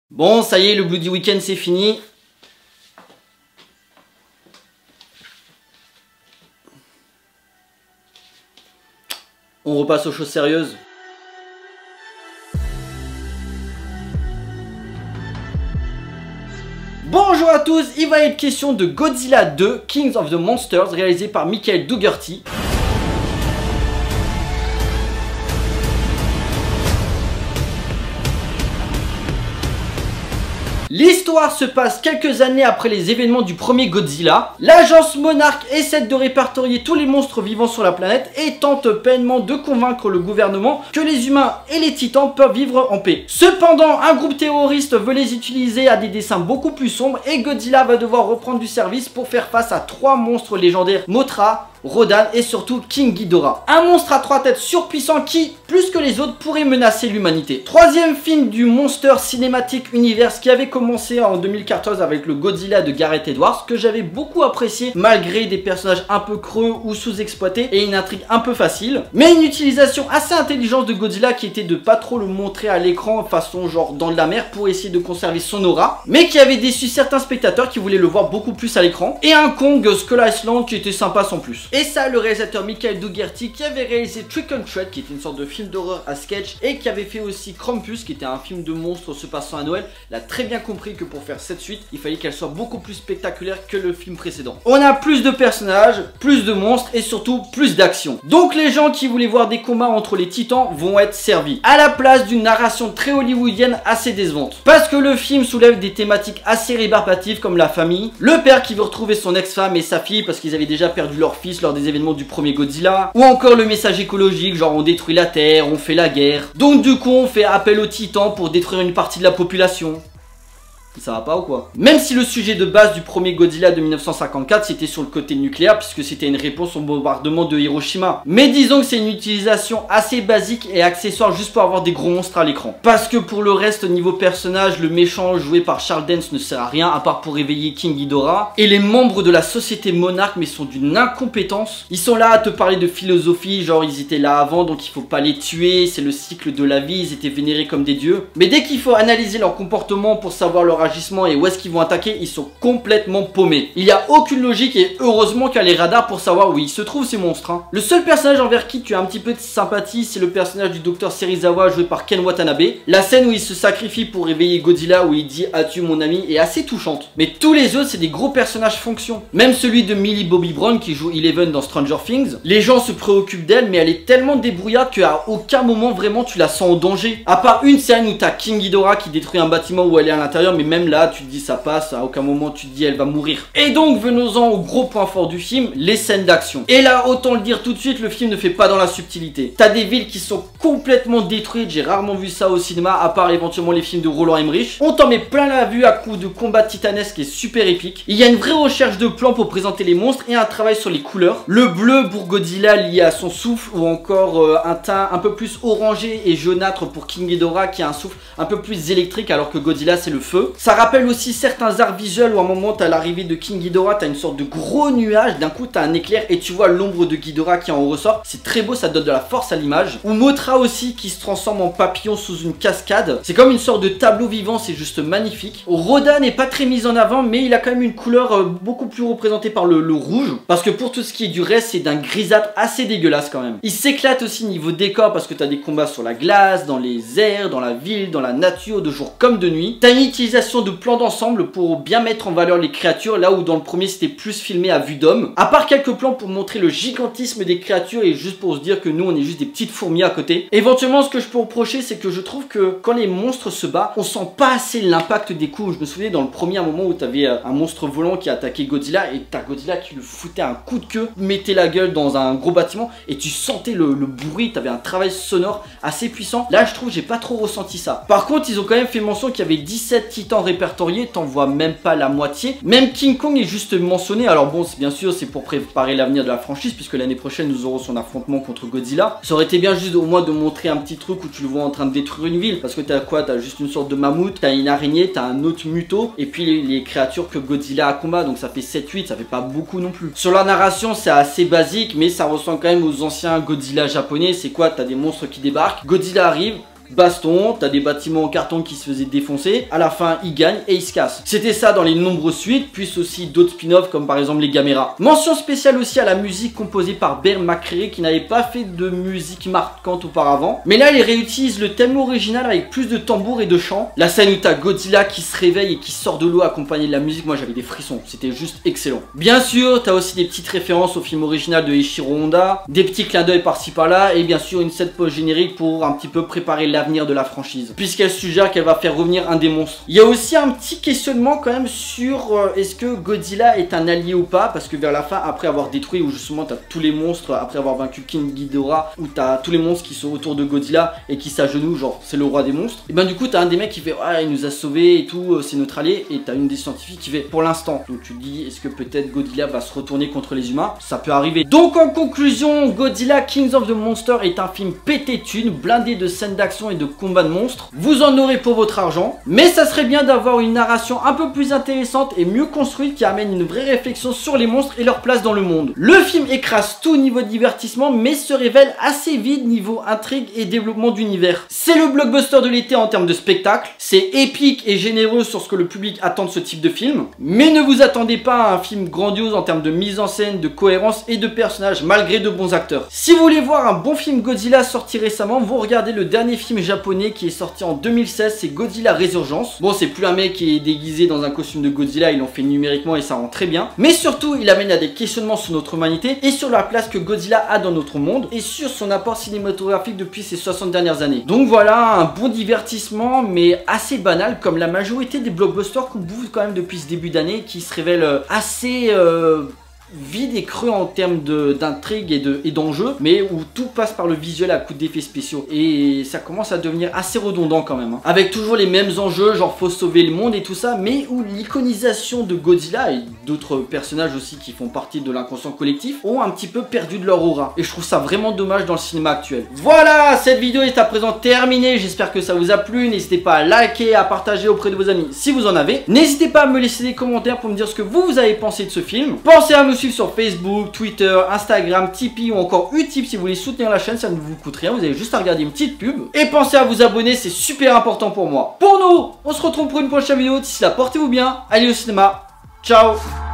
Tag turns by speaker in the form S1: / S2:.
S1: Bon, ça y est, le Bloody Weekend c'est fini. On repasse aux choses sérieuses. Bonjour à tous, il va être question de Godzilla 2, Kings of the Monsters, réalisé par Michael Dougherty. L'histoire se passe quelques années après les événements du premier Godzilla. L'agence Monarch essaie de répertorier tous les monstres vivants sur la planète et tente pleinement de convaincre le gouvernement que les humains et les titans peuvent vivre en paix. Cependant, un groupe terroriste veut les utiliser à des dessins beaucoup plus sombres et Godzilla va devoir reprendre du service pour faire face à 3 monstres légendaires: Mothra, Rodan et surtout King Ghidorah. Un monstre à 3 têtes surpuissant qui, plus que les autres, pourrait menacer l'humanité. Troisième film du Monster Cinematic Universe qui avait commencé en 2014 avec le Godzilla de Gareth Edwards, que j'avais beaucoup apprécié malgré des personnages un peu creux ou sous-exploités et une intrigue un peu facile. Mais une utilisation assez intelligente de Godzilla qui était de pas trop le montrer à l'écran façon genre dans de la mer pour essayer de conserver son aura, mais qui avait déçu certains spectateurs qui voulaient le voir beaucoup plus à l'écran. Et un Kong Skull Island qui était sympa sans plus. Et ça, le réalisateur Michael Dougherty qui avait réalisé Trick or Treat, qui était une sorte de film d'horreur à sketch, et qui avait fait aussi Krampus, qui était un film de monstres se passant à Noël, l'a très bien compris que pour faire cette suite, il fallait qu'elle soit beaucoup plus spectaculaire que le film précédent. On a plus de personnages, plus de monstres et surtout plus d'action. Donc les gens qui voulaient voir des combats entre les titans vont être servis, à la place d'une narration très hollywoodienne assez décevante. Parce que le film soulève des thématiques assez rébarbatives comme la famille, le père qui veut retrouver son ex-femme et sa fille parce qu'ils avaient déjà perdu leur fils lors des événements du premier Godzilla, ou encore le message écologique, genre on détruit la terre, on fait la guerre, donc du coup on fait appel aux titans pour détruire une partie de la population. Ça va pas ou quoi? Même si le sujet de base du premier Godzilla de 1954 c'était sur le côté nucléaire, puisque c'était une réponse au bombardement de Hiroshima. Mais disons que c'est une utilisation assez basique et accessoire juste pour avoir des gros monstres à l'écran. Parce que pour le reste, niveau personnage, le méchant joué par Charles Dance ne sert à rien à part pour réveiller King Ghidorah. Et les membres de la société Monarch mais sont d'une incompétence. Ils sont là à te parler de philosophie, genre ils étaient là avant donc il faut pas les tuer, c'est le cycle de la vie, ils étaient vénérés comme des dieux. Mais dès qu'il faut analyser leur comportement pour savoir leur agissement et où est-ce qu'ils vont attaquer, ils sont complètement paumés. Il n'y a aucune logique et heureusement qu'il y a les radars pour savoir où ils se trouvent ces monstres. Le seul personnage envers qui tu as un petit peu de sympathie, c'est le personnage du docteur Serizawa joué par Ken Watanabe. La scène où il se sacrifie pour réveiller Godzilla, où il dit "As-tu mon ami", est assez touchante. Mais tous les autres, c'est des gros personnages fonction. Même celui de Millie Bobby Brown qui joue Eleven dans Stranger Things. Les gens se préoccupent d'elle, mais elle est tellement débrouillarde qu'à aucun moment vraiment tu la sens en danger. À part une scène où t'as King Ghidorah qui détruit un bâtiment où elle est à l'intérieur, mais même là tu te dis ça passe, à aucun moment tu te dis elle va mourir. Et donc venons-en au gros point fort du film, les scènes d'action. Et là autant le dire tout de suite, le film ne fait pas dans la subtilité. T'as des villes qui sont complètement détruites, j'ai rarement vu ça au cinéma à part éventuellement les films de Roland Emmerich. On t'en met plein la vue à coups de combats titanesques et super épiques. Il y a une vraie recherche de plans pour présenter les monstres et un travail sur les couleurs. Le bleu pour Godzilla lié à son souffle, ou encore un teint un peu plus orangé et jaunâtre pour King Ghidorah qui a un souffle un peu plus électrique alors que Godzilla c'est le feu. Ça rappelle aussi certains arts visuels où à un moment t'as l'arrivée de King Ghidorah, t'as une sorte de gros nuage, d'un coup t'as un éclair et tu vois l'ombre de Ghidorah qui en ressort. C'est très beau, ça donne de la force à l'image. Ou Mothra aussi qui se transforme en papillon sous une cascade. C'est comme une sorte de tableau vivant, c'est juste magnifique. Rodan n'est pas très mis en avant mais il a quand même une couleur beaucoup plus représentée par le rouge. Parce que pour tout ce qui est du reste, c'est d'un grisâtre assez dégueulasse quand même. Il s'éclate aussi niveau décor parce que t'as des combats sur la glace, dans les airs, dans la ville, dans la nature, de jour comme de nuit. T'as une utilisation de plans d'ensemble pour bien mettre en valeur les créatures, là où dans le premier c'était plus filmé à vue d'homme. À part quelques plans pour montrer le gigantisme des créatures et juste pour se dire que nous on est juste des petites fourmis à côté. Éventuellement ce que je peux reprocher c'est que je trouve que quand les monstres se battent, on sent pas assez l'impact des coups. Je me souviens dans le premier moment où t'avais un monstre volant qui attaquait Godzilla et t'as Godzilla qui lui foutait un coup de queue, mettait la gueule dans un gros bâtiment et tu sentais le bruit, t'avais un travail sonore assez puissant. Là je trouve j'ai pas trop ressenti ça. Par contre ils ont quand même fait mention qu'il y avait 17 titans répertoriés, t'en vois même pas la moitié. Même King Kong est juste mentionné. Alors bon, bien sûr, c'est pour préparer l'avenir de la franchise, puisque l'année prochaine, nous aurons son affrontement contre Godzilla. Ça aurait été bien juste au moins de montrer un petit truc où tu le vois en train de détruire une ville. Parce que t'as quoi? T'as juste une sorte de mammouth, t'as une araignée, t'as un autre muto, et puis les créatures que Godzilla a combat. Donc ça fait 7-8, ça fait pas beaucoup non plus. Sur la narration, c'est assez basique, mais ça ressemble quand même aux anciens Godzilla japonais. C'est quoi? T'as des monstres qui débarquent, Godzilla arrive, baston, t'as des bâtiments en carton qui se faisaient défoncer, à la fin ils gagnent et ils se cassent. C'était ça dans les nombreuses suites, puis aussi d'autres spin-offs comme par exemple les Gamera. Mention spéciale aussi à la musique composée par Bear McCreary qui n'avait pas fait de musique marquante auparavant, mais là il réutilise le thème original avec plus de tambours et de chants. La scène où t'as Godzilla qui se réveille et qui sort de l'eau accompagné de la musique, moi j'avais des frissons, c'était juste excellent. Bien sûr, t'as aussi des petites références au film original de Eiichiro Honda, des petits clins d'œil par-ci par-là, et bien sûr une scène post-générique pour un petit peu préparer l'avenir de la franchise, puisqu'elle suggère qu'elle va faire revenir un des monstres. Il y a aussi un petit questionnement quand même sur est-ce que Godzilla est un allié ou pas, parce que vers la fin, après avoir détruit, où justement t'as tous les monstres, après avoir vaincu King Ghidorah, où t'as tous les monstres qui sont autour de Godzilla et qui s'agenouillent, genre c'est le roi des monstres, et bien du coup t'as un des mecs qui fait ah il nous a sauvés et tout, c'est notre allié, et t'as une des scientifiques qui fait pour l'instant. Donc tu te dis est-ce que peut-être Godzilla va se retourner contre les humains, ça peut arriver. Donc en conclusion, Godzilla Kings of the Monsters est un film pété de thunes, blindé de scènes d'action et de combats de monstres. Vous en aurez pour votre argent, mais ça serait bien d'avoir une narration un peu plus intéressante et mieux construite qui amène une vraie réflexion sur les monstres et leur place dans le monde. Le film écrase tout niveau divertissement mais se révèle assez vide niveau intrigue et développement d'univers. C'est le blockbuster de l'été en termes de spectacle, c'est épique et généreux sur ce que le public attend de ce type de film, mais ne vous attendez pas à un film grandiose en termes de mise en scène, de cohérence et de personnages malgré de bons acteurs. Si vous voulez voir un bon film Godzilla sorti récemment, vous regardez le dernier film japonais qui est sorti en 2016, c'est Godzilla Résurgence. Bon, c'est plus un mec qui est déguisé dans un costume de Godzilla, ils l'ont fait numériquement et ça rend très bien, mais surtout il amène à des questionnements sur notre humanité et sur la place que Godzilla a dans notre monde et sur son apport cinématographique depuis ces 60 dernières années. Donc voilà, un bon divertissement mais assez banal comme la majorité des blockbusters qu'on bouffe quand même depuis ce début d'année, qui se révèlent assez vide et creux en termes d'intrigue et d'enjeux, mais où tout passe par le visuel à coup d'effets spéciaux, et ça commence à devenir assez redondant quand même, hein. Avec toujours les mêmes enjeux, genre faut sauver le monde et tout ça, mais où l'iconisation de Godzilla et d'autres personnages aussi qui font partie de l'inconscient collectif ont un petit peu perdu de leur aura, et je trouve ça vraiment dommage dans le cinéma actuel. Voilà, cette vidéo est à présent terminée, j'espère que ça vous a plu, n'hésitez pas à liker, à partager auprès de vos amis si vous en avez, n'hésitez pas à me laisser des commentaires pour me dire ce que vous avez pensé de ce film, pensez à me suivre sur Facebook, Twitter, Instagram, Tipeee ou encore Utip si vous voulez soutenir la chaîne, ça ne vous coûte rien, vous avez juste à regarder une petite pub. Et pensez à vous abonner, c'est super important pour moi. Pour nous, on se retrouve pour une prochaine vidéo, d'ici là portez-vous bien, allez au cinéma, ciao.